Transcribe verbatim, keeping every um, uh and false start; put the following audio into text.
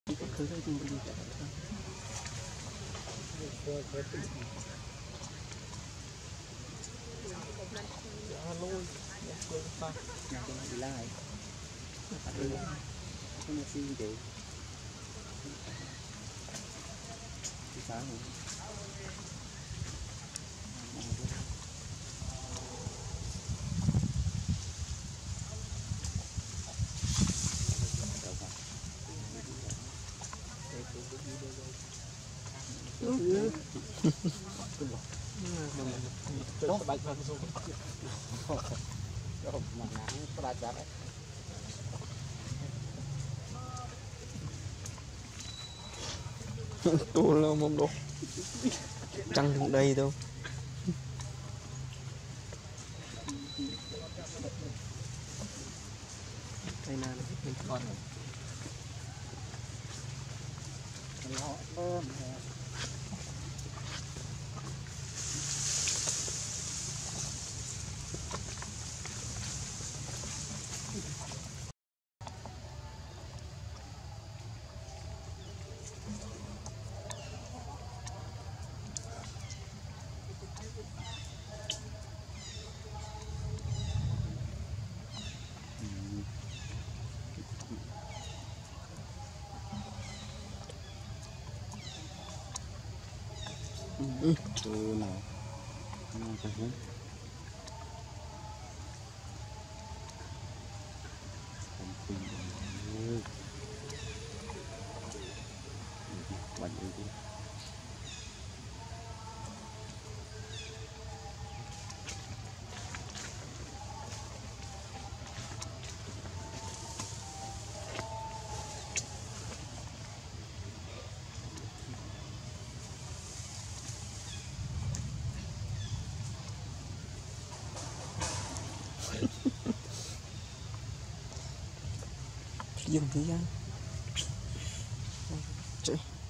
cứ thấy chung đi chạy lôi nhà tôi bị lai không có gì để sáng rồi Đó, bạch vàng xuống. Đó, mà nắng có đạt giá đấy. Tôi là mông đồ trăng trong đây đâu đây là mình còn Nó ôm từ nào nào cho hướng không tin ơi bệnh đi dùng thời gian. Trời.